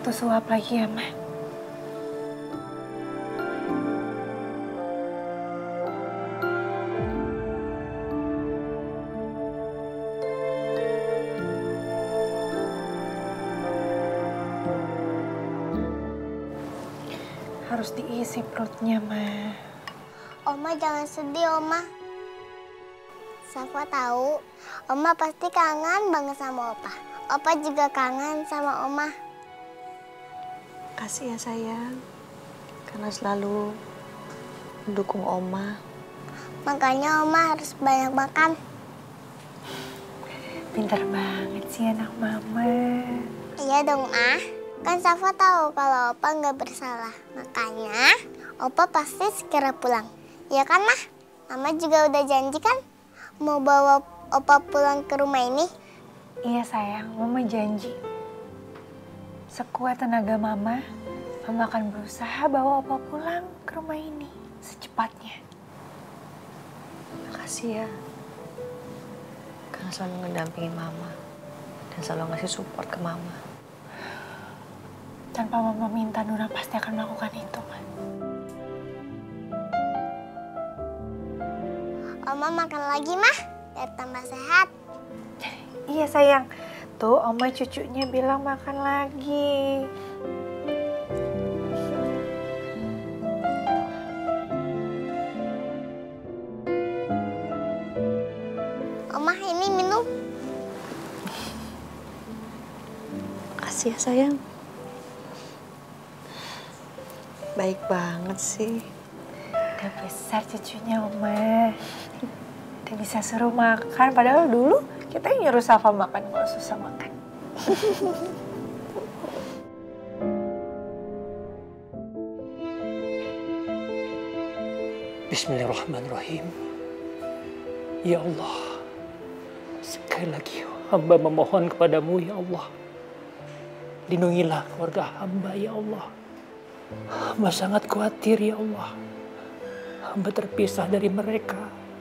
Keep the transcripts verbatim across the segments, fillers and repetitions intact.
satu suap lagi ya, Ma. Harus diisi perutnya, Ma. Oma jangan sedih, Oma. Safa tahu, Oma pasti kangen banget sama Opa. Opa juga kangen sama Oma. Kasih ya sayang, karena selalu mendukung Oma. Makanya Oma harus banyak makan. Pintar banget sih anak Mama. Iya dong, Ah. Kan Safa tahu kalau Opa nggak bersalah. Makanya Opa pasti segera pulang. Ya kan, Mah? Mama juga udah janji kan mau bawa Opa pulang ke rumah ini. Iya sayang, Mama janji. Sekuat tenaga Mama, Mama akan berusaha bawa Opa pulang ke rumah ini secepatnya. Makasih ya, karena selalu ngedampingin Mama dan selalu ngasih support ke Mama. Tanpa Mama minta, Nura pasti akan melakukan itu, Ma. Oma makan lagi, Mah, biar tambah sehat. Iya sayang, tuh Oma cucunya bilang makan lagi. Oma ini minum. Makasih ya sayang. Baik banget sih. Udah besar cucunya, Oma. Udah bisa suruh makan, padahal dulu kita yang nyuruh Safa makan kalau susah makan. Bismillahirrahmanirrahim. Ya Allah, sekali lagi hamba memohon kepadamu ya Allah. Lindungilah keluarga hamba ya Allah. Hamba sangat khawatir ya Allah. Hamba terpisah dari mereka.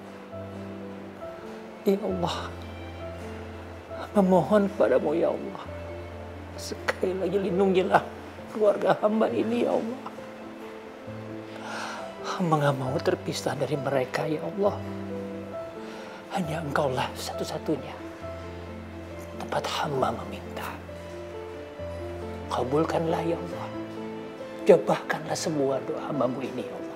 Ya Allah, hamba mohon kepadamu ya Allah. Sekali lagi lindungilah keluarga hamba ini ya Allah. Hamba gak mau terpisah dari mereka ya Allah. Hanya Engkaulah satu-satunya tempat hamba meminta. Kabulkanlah ya Allah. Jabahkanlah semua doa hambamu ini ya Allah.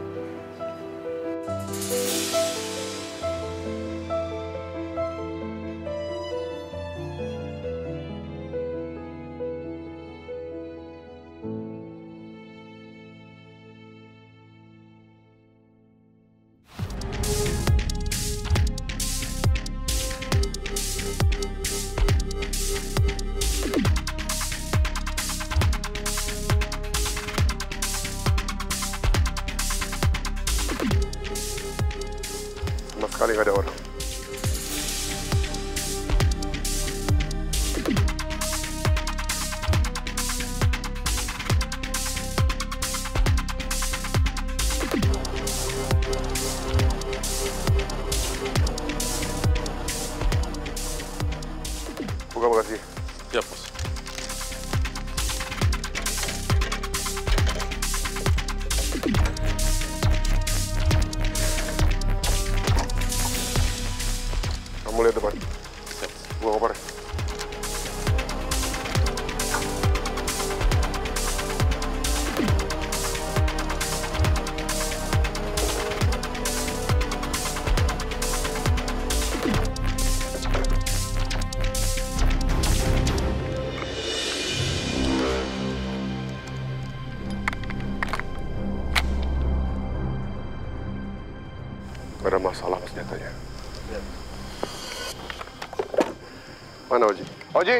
Sama sekali nggak ada orang. Buka bagasi. Ya, Bos. Kamu lihat depan. Buka koper. Gak ada masalah senjatanya. Mana Oji? Oji!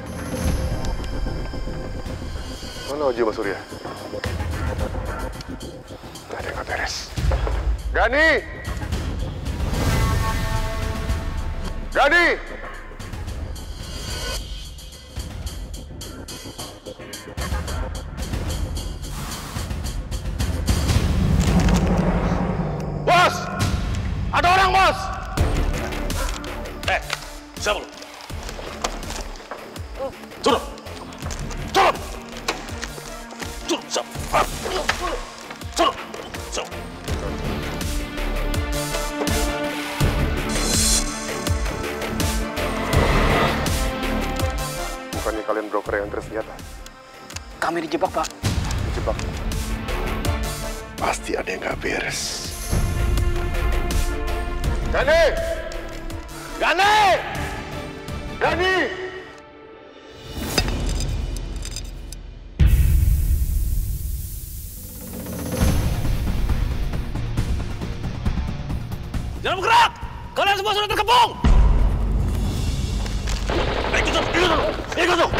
Mana Oji Mas Surya? Gak ada yang gak beres. Gani! Gani! Bos! Ada orang, Bos! Eh, siapa lu? Turun! Turun! Suruh. Suruh. Bukannya kalian broker yang tersenjata? Kami dijebak, Pak. Dijebak. Pasti ada yang nggak beres. Gani! Gani! Gani! Jangan bergerak! Kalian semua sudah terkepung! Ikut tuh! Ikut tuh! Ikut tuh!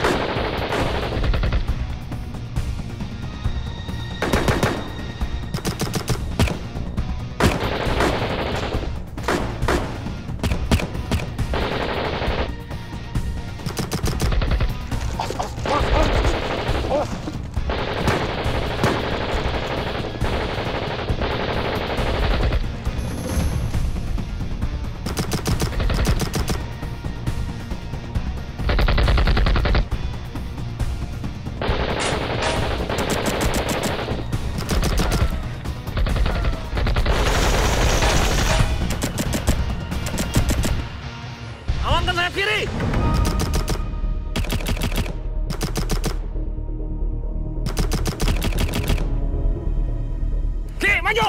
Amankan sayap kiri! Kiri, maju!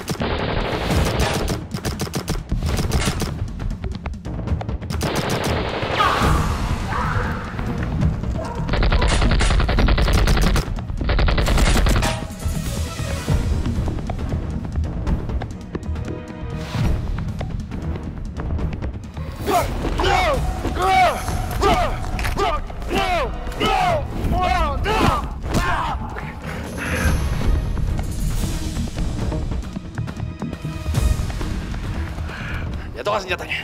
Jatuhkan senjatanya.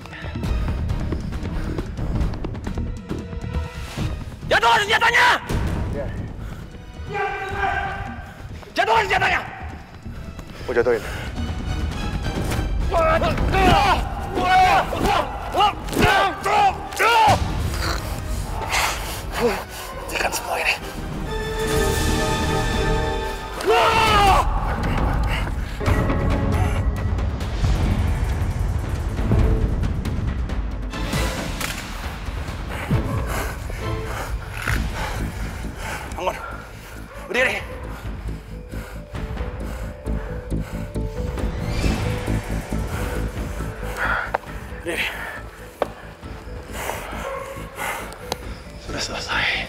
Jatuhkan senjatanya! Jatuhkan senjatanya! Mau jatuhin? Hentikan semua ini. Bangun. Berdiri. Berdiri. Sudah selesai.